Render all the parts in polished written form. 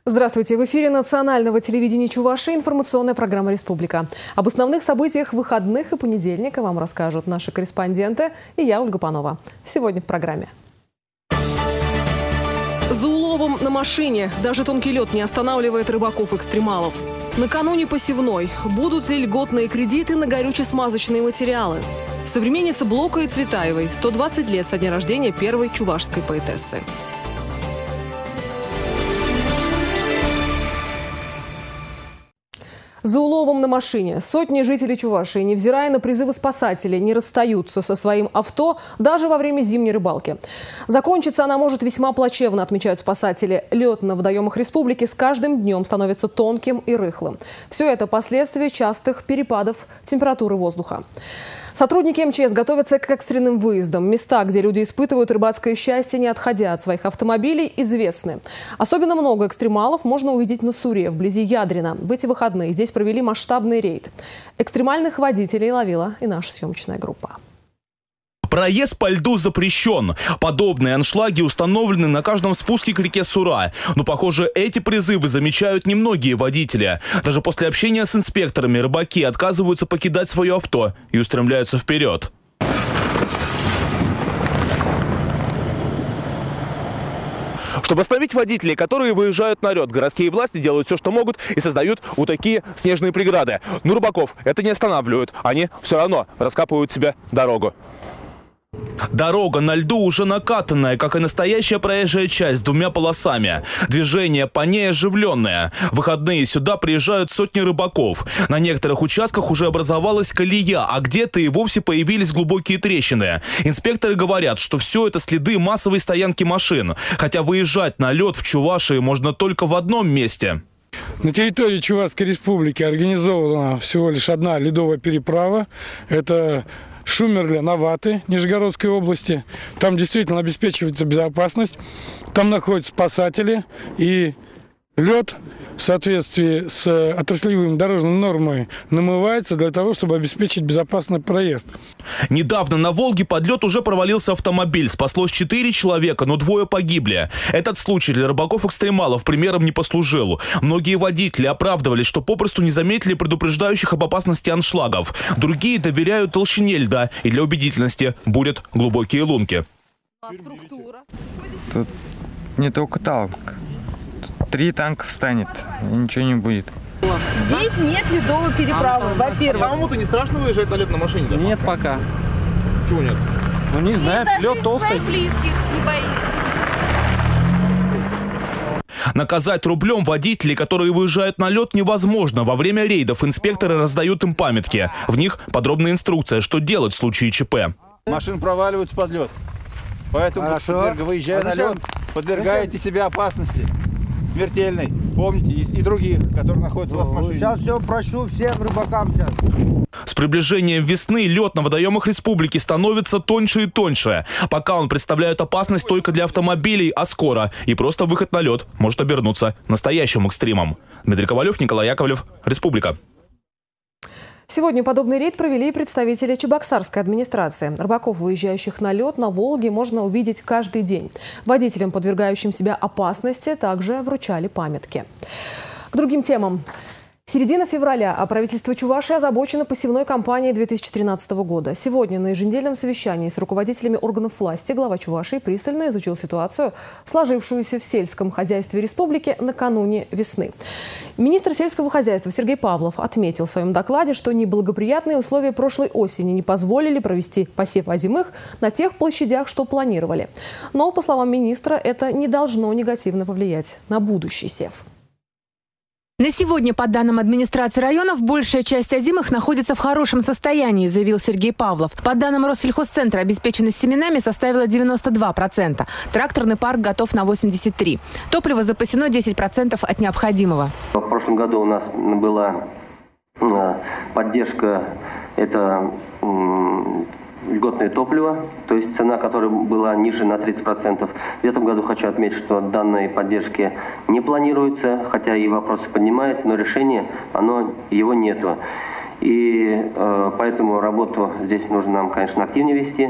Здравствуйте! В эфире национального телевидения Чувашии информационная программа «Республика». Об основных событиях выходных и понедельника вам расскажут наши корреспонденты и я, Ольга Панова. Сегодня в программе. За уловом на машине. Даже тонкий лед не останавливает рыбаков-экстремалов. Накануне посевной. Будут ли льготные кредиты на горюче-смазочные материалы? Современница Блока и Цветаевой. 120 лет со дня рождения первой чувашской поэтессы. За уловом на машине. Сотни жителей Чувашии, невзирая на призывы спасателей, не расстаются со своим авто даже во время зимней рыбалки. Закончиться она может весьма плачевно, отмечают спасатели. Лед на водоемах республики с каждым днем становится тонким и рыхлым. Все это последствия частых перепадов температуры воздуха. Сотрудники МЧС готовятся к экстренным выездам. Места, где люди испытывают рыбацкое счастье, не отходя от своих автомобилей, известны. Особенно много экстремалов можно увидеть на Суре, вблизи Ядрина. В эти выходные здесь провели масштабный рейд. Экстремальных водителей ловила и наша съемочная группа. Проезд по льду запрещен. Подобные аншлаги установлены на каждом спуске к реке Сура. Но, похоже, эти призывы замечают немногие водители. Даже после общения с инспекторами рыбаки отказываются покидать свое авто и устремляются вперед. Чтобы остановить водителей, которые выезжают на лед, городские власти делают все, что могут, и создают вот такие снежные преграды. Но рыбаков это не останавливают. Они все равно раскапывают себе дорогу. Дорога на льду уже накатанная, как и настоящая проезжая часть с двумя полосами. Движение по ней оживленное. В выходные сюда приезжают сотни рыбаков. На некоторых участках уже образовалась колея, а где-то и вовсе появились глубокие трещины. Инспекторы говорят, что все это следы массовой стоянки машин. Хотя выезжать на лед в Чувашии можно только в одном месте. На территории Чувашской республики организована всего лишь одна ледовая переправа. Это Шумерля-Наваты Нижегородской области. Там действительно обеспечивается безопасность. Там находятся спасатели. И лед в соответствии с отраслевыми дорожными нормами намывается для того, чтобы обеспечить безопасный проезд. Недавно на Волге под лед уже провалился автомобиль. Спаслось 4 человека, но 2 погибли. Этот случай для рыбаков-экстремалов примером не послужил. Многие водители оправдывались, что попросту не заметили предупреждающих об опасности аншлагов. Другие доверяют толщине льда и для убедительности бурят глубокие лунки. Тут не только танк. 3 танка встанет, и ничего не будет. Здесь нет ледовой переправы, во-первых. Самому-то не страшно выезжать на лед на машине? Да? Нет пока. Чего нет? Ну не знаю, лед толстый. Своих близких не боится. Наказать рублем водителей, которые выезжают на лед, невозможно. Во время рейдов инспекторы раздают им памятки. В них подробная инструкция, что делать в случае ЧП. Машины проваливаются под лед. Поэтому, выезжая на лед, подвергаете себя опасности смертельной. Помните, и других, которые находятся у вас в машине. Сейчас все прощу всем рыбакам сейчас. С приближением весны лед на водоемах республики становится тоньше и тоньше. Пока он представляет опасность только для автомобилей, а скоро и просто выход на лед может обернуться настоящим экстримом. Дмитрий Ковалев, Николай Яковлев, Республика. Сегодня подобный рейд провели представители Чебоксарской администрации. Рыбаков, выезжающих на лед на Волге, можно увидеть каждый день. Водителям, подвергающим себя опасности, также вручали памятки. К другим темам. Середина февраля, а правительство Чувашии озабочено посевной кампанией 2013 года. Сегодня на еженедельном совещании с руководителями органов власти глава Чувашии пристально изучил ситуацию, сложившуюся в сельском хозяйстве республики накануне весны. Министр сельского хозяйства Сергей Павлов отметил в своем докладе, что неблагоприятные условия прошлой осени не позволили провести посев озимых на тех площадях, что планировали. Но, по словам министра, это не должно негативно повлиять на будущий сев. На сегодня, по данным администрации районов, большая часть озимых находится в хорошем состоянии, заявил Сергей Павлов. По данным Россельхозцентра, обеспеченность семенами составила 92%. Тракторный парк готов на 83%. Топливо запасено 10% от необходимого. В прошлом году у нас была поддержка, это льготное топливо, то есть цена, которая была ниже на 30%. В этом году хочу отметить, что данной поддержки не планируется, хотя и вопросы поднимают, но решения его нету. И поэтому работу здесь нужно нам, конечно, активнее вести.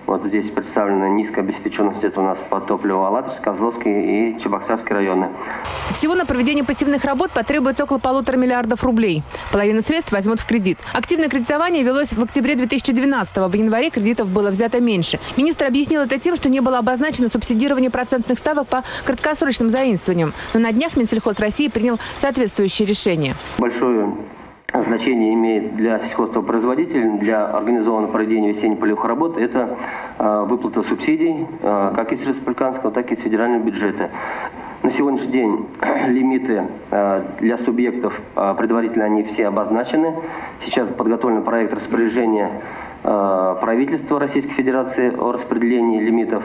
Вот здесь представлена низкая обеспеченность. Это у нас по топливу Алатырский, Козловский и Чебоксарский районы. Всего на проведение пассивных работ потребуется около 1,5 миллиардов рублей. Половину средств возьмут в кредит. Активное кредитование велось в октябре 2012-го. В январе кредитов было взято меньше. Министр объяснил это тем, что не было обозначено субсидирование процентных ставок по краткосрочным заимствованиям. Но на днях Минсельхоз России принял соответствующее решение. Большое значение имеет для сельхозтоваропроизводителей, для организованного проведения весенне-полевых работ, это выплата субсидий как из республиканского, так и из федерального бюджета. На сегодняшний день лимиты для субъектов предварительно они все обозначены. Сейчас подготовлен проект распоряжения правительства Российской Федерации о распределении лимитов.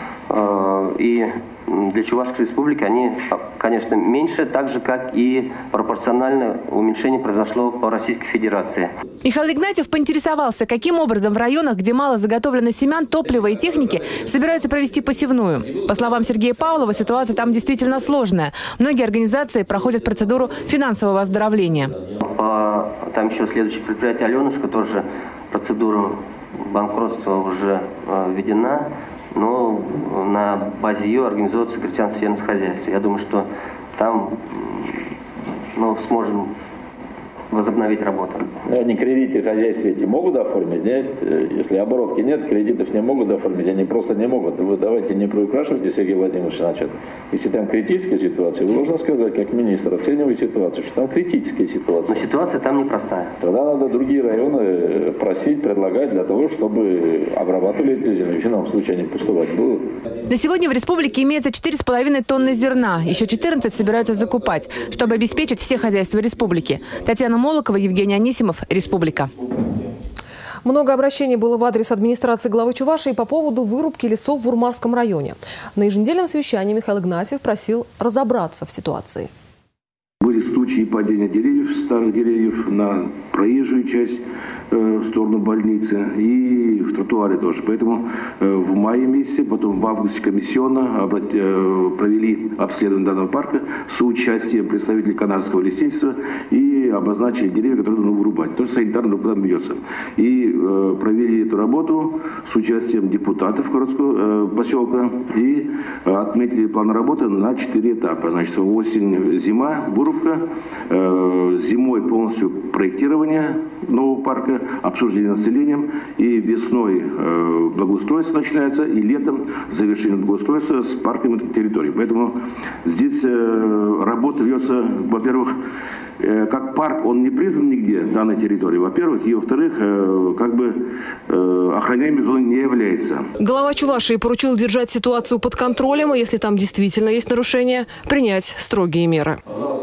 И для Чувашской республики они, конечно, меньше, так же, как и пропорционально уменьшение произошло по Российской Федерации. Михаил Игнатьев поинтересовался, каким образом в районах, где мало заготовлено семян, топлива и техники, собираются провести посевную. По словам Сергея Павлова, ситуация там действительно сложная. Многие организации проходят процедуру финансового оздоровления. Там еще следующее предприятие «Аленушка», тоже процедура банкротства уже введена. Но на базе ее организуется крестьянское фермерское хозяйство. Я думаю, что там сможем возобновить работу. Они кредиты в хозяйстве эти могут оформить, нет? Если оборотки нет, кредитов не могут оформить, они просто не могут. Вы давайте не приукрашивайте, Сергей Владимирович, значит. Если там критическая ситуация, вы должны сказать, как министр, оценивая ситуацию, что там критическая ситуация. Но ситуация там непростая. Тогда надо другие районы просить, предлагать для того, чтобы обрабатывали эти земли. В ином случае они пустовать будут. На сегодня в республике имеется 4,5 тонны зерна. Еще 14 собираются закупать, чтобы обеспечить все хозяйства республики. Татьяна Молокова, Евгений Анисимов, Республика. Много обращений было в адрес администрации главы Чувашии по поводу вырубки лесов в Урмарском районе. На еженедельном совещании Михаил Игнатьев просил разобраться в ситуации. Были случаи падения деревьев, старых деревьев на проезжую часть в сторону больницы и в тротуаре тоже. Поэтому в мае месяце, потом в августе комиссионно провели обследование данного парка с участием представителей канадского лесничества и обозначили деревья, которые нужно вырубать. Тоже санитарный доклад ведется. И провели эту работу с участием депутатов городского поселка и отметили план работы на 4 этапа. Значит, осень, зима, вырубка, зимой полностью проектирование нового парка, обсуждение населением, и весной благоустройство начинается, и летом завершение благоустройства с парком и территорией. Поэтому здесь работа ведется, во-первых, как парк, он не признан нигде данной территории, во-первых, и во-вторых, охраняемой зоной не является. Глава Чувашии поручил держать ситуацию под контролем, и если там действительно есть нарушения, принять строгие меры.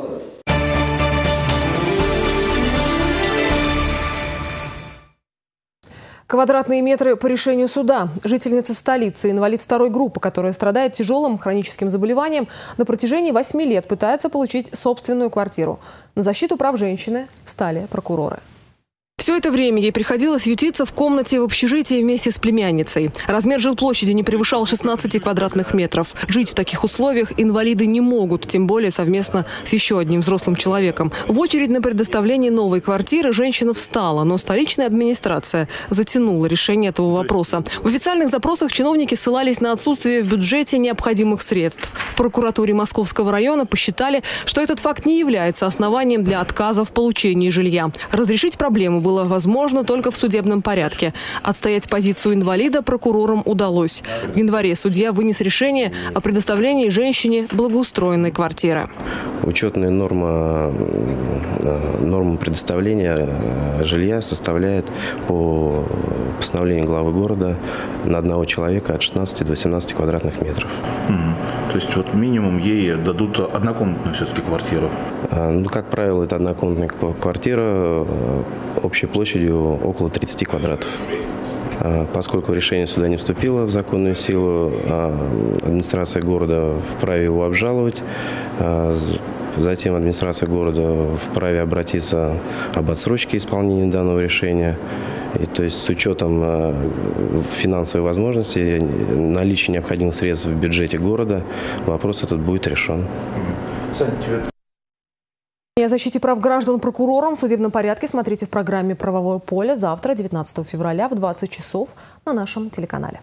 Квадратные метры по решению суда. Жительница столицы, инвалид 2-й группы, которая страдает тяжелым хроническим заболеванием, на протяжении 8 лет пытается получить собственную квартиру. На защиту прав женщины встали прокуроры. Все это время ей приходилось ютиться в комнате в общежитии вместе с племянницей. Размер жилплощади не превышал 16 квадратных метров. Жить в таких условиях инвалиды не могут, тем более совместно с еще одним взрослым человеком. В очередь на предоставление новой квартиры женщина встала, но столичная администрация затянула решение этого вопроса. В официальных запросах чиновники ссылались на отсутствие в бюджете необходимых средств. В прокуратуре Московского района посчитали, что этот факт не является основанием для отказа в получении жилья. Разрешить проблему было возможно только в судебном порядке. Отстоять позицию инвалида прокурорам удалось. В январе судья вынес решение о предоставлении женщине благоустроенной квартиры. Учетная норма предоставления жилья составляет по постановлению главы города на одного человека от 16 до 18 квадратных метров. То есть вот минимум ей дадут однокомнатную все-таки квартиру? Как правило, это однокомнатная квартира общей площадью около 30 квадратов. Поскольку решение суда не вступило в законную силу, администрация города вправе его обжаловать. Затем администрация города вправе обратиться об отсрочке исполнения данного решения. И, то есть с учетом финансовой возможности, наличия необходимых средств в бюджете города, вопрос этот будет решен. О защите прав граждан прокурором в судебном порядке смотрите в программе «Правовое поле» завтра, 19 февраля в 20 часов на нашем телеканале.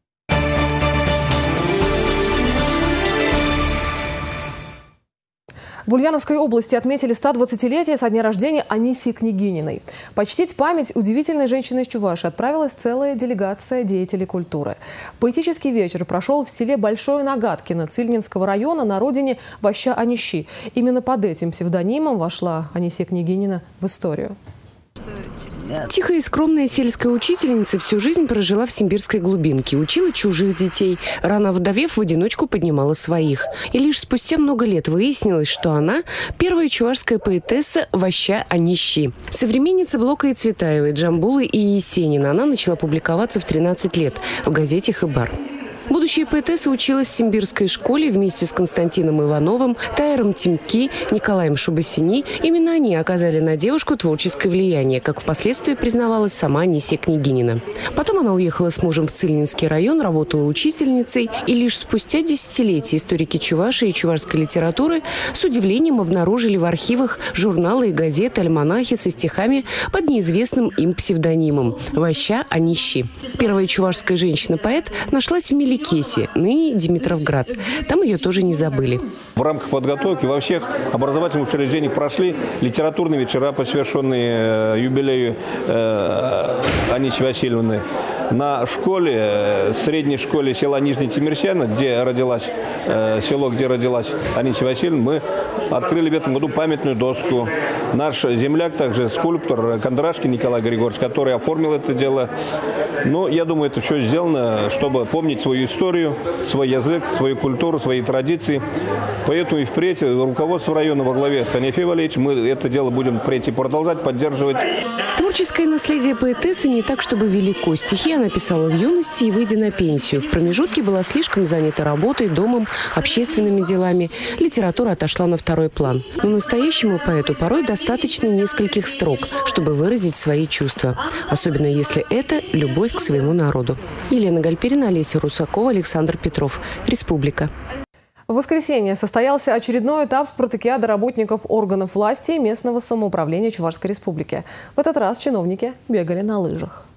В Ульяновской области отметили 120-летие со дня рождения Анисии Княгининой. Почтить память удивительной женщины из Чувашии отправилась целая делегация деятелей культуры. Поэтический вечер прошел в селе Большое Нагаткино Цильнинского района на родине Ваща Анищи. Именно под этим псевдонимом вошла Анисия Княгинина в историю. Тихая и скромная сельская учительница всю жизнь прожила в симбирской глубинке, учила чужих детей. Рано вдовев, в одиночку поднимала своих. И лишь спустя много лет выяснилось, что она – первая чувашская поэтесса Ваща Анищи. Современница Блока и Цветаевой, Джамбулы и Есенина. Она начала публиковаться в 13 лет в газете «Хыбар». Будущая поэтесса училась в симбирской школе вместе с Константином Ивановым, Тайром Тимки, Николаем Шубасини. Именно они оказали на девушку творческое влияние, как впоследствии признавалась сама Анисия Княгинина. Потом она уехала с мужем в Цильнинский район, работала учительницей, и лишь спустя десятилетия историки Чувашии и чувашской литературы с удивлением обнаружили в архивах журналы и газеты, альманахи со стихами под неизвестным им псевдонимом – Ваща Анищи. Первая чувашская женщина-поэт нашлась в Меликесе, ныне Димитровград. Там ее тоже не забыли. В рамках подготовки во всех образовательных учреждениях прошли литературные вечера, посвященные юбилею Анисии Васильевны. На школе, средней школе села Нижний Тимирсяна, где родилась Анисия Васильевна, мы открыли в этом году памятную доску. Наш земляк, также скульптор Кондрашкин Николай Григорьевич, который оформил это дело. Но я думаю, это все сделано, чтобы помнить свою историю, свой язык, свою культуру, свои традиции. Поэтому и впредь руководство района во главе с Анифеем Валерьевичем мы это дело будем впредь и продолжать поддерживать. Творческое наследие поэтессы не так, чтобы велико. Стихи она писала в юности и выйдя на пенсию. В промежутке была слишком занята работой, домом, общественными делами. Литература отошла на второй план. Но настоящему поэту порой достаточно нескольких строк, чтобы выразить свои чувства. Особенно если это любовь к своему народу. Елена Гальперина, Олеся Русакова, Александр Петров. Республика. В воскресенье состоялся очередной этап спартакиады работников органов власти и местного самоуправления Чувашской Республики. В этот раз чиновники бегали на лыжах.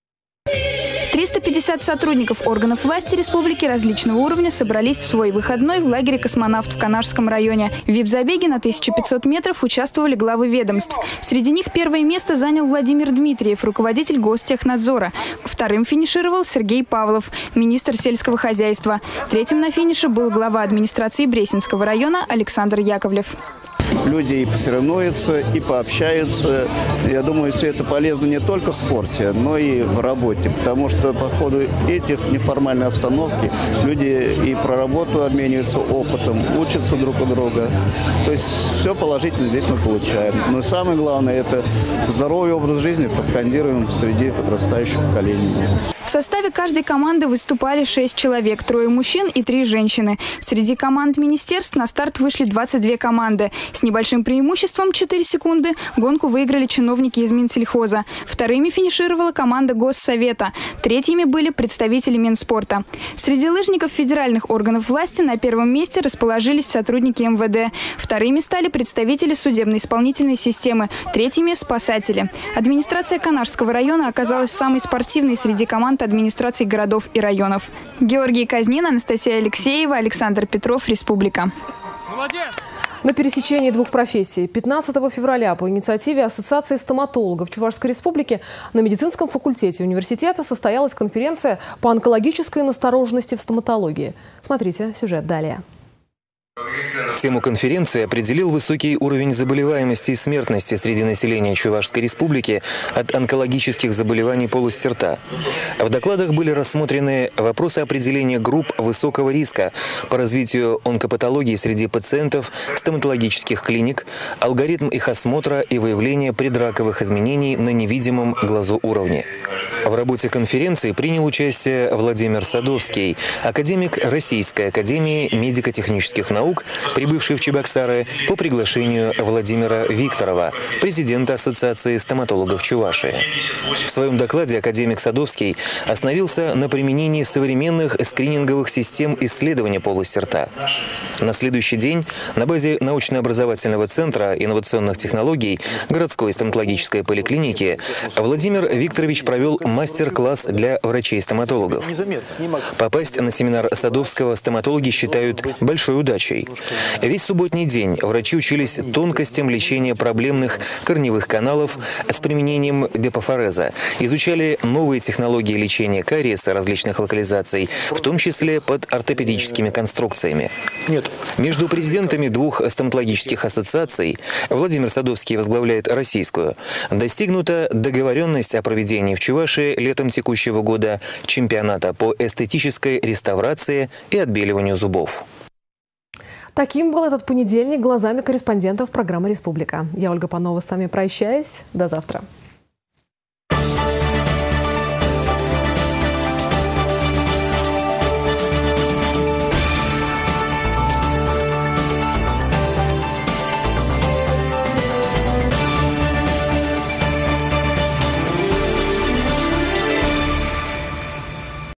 350 сотрудников органов власти республики различного уровня собрались в свой выходной в лагере «Космонавт» в Канашском районе. В вип-забеге на 1500 метров участвовали главы ведомств. Среди них первое место занял Владимир Дмитриев, руководитель Гостехнадзора. Вторым финишировал Сергей Павлов, министр сельского хозяйства. Третьим на финише был глава администрации Бресинского района Александр Яковлев. Люди и посоревнуются, и пообщаются. Я думаю, все это полезно не только в спорте, но и в работе. Потому что по ходу этих неформальной обстановки люди и про работу обмениваются опытом, учатся друг у друга. То есть все положительно здесь мы получаем. Но самое главное – это здоровый образ жизни пропагандируем среди подрастающего поколения. В составе каждой команды выступали 6 человек, 3 мужчин и 3 женщины. Среди команд министерств на старт вышли 22 команды. С небольшим преимуществом 4 секунды гонку выиграли чиновники из Минсельхоза. Вторыми финишировала команда Госсовета. Третьими были представители Минспорта. Среди лыжников федеральных органов власти на первом месте расположились сотрудники МВД. Вторыми стали представители судебно-исполнительной системы. Третьими – спасатели. Администрация Канашского района оказалась самой спортивной среди команд администраций городов и районов. Георгий Казнин, Анастасия Алексеева, Александр Петров, Республика. На пересечении двух профессий 15 февраля по инициативе Ассоциации стоматологов Чувашской Республики на медицинском факультете университета состоялась конференция по онкологической настороженности в стоматологии. Смотрите сюжет далее. Тему конференции определил высокий уровень заболеваемости и смертности среди населения Чувашской Республики от онкологических заболеваний полости рта. В докладах были рассмотрены вопросы определения групп высокого риска по развитию онкопатологии среди пациентов стоматологических клиник, алгоритм их осмотра и выявления предраковых изменений на невидимом глазу уровне. В работе конференции принял участие Владимир Садовский, академик Российской академии медико-технических наук при прибывший в Чебоксары по приглашению Владимира Викторова, президента Ассоциации стоматологов Чувашии. В своем докладе академик Садовский остановился на применении современных скрининговых систем исследования полости рта. На следующий день на базе научно-образовательного центра инновационных технологий городской стоматологической поликлиники Владимир Викторович провел мастер-класс для врачей-стоматологов. Попасть на семинар Садовского стоматологи считают большой удачей. Весь субботний день врачи учились тонкостям лечения проблемных корневых каналов с применением депофореза, изучали новые технологии лечения кариеса различных локализаций, в том числе под ортопедическими конструкциями. Между президентами двух стоматологических ассоциаций, Владимир Садовский возглавляет российскую, достигнута договоренность о проведении в Чувашии летом текущего года чемпионата по эстетической реставрации и отбеливанию зубов. Таким был этот понедельник глазами корреспондентов программы «Республика». Я, Ольга Панова, с вами прощаюсь. До завтра.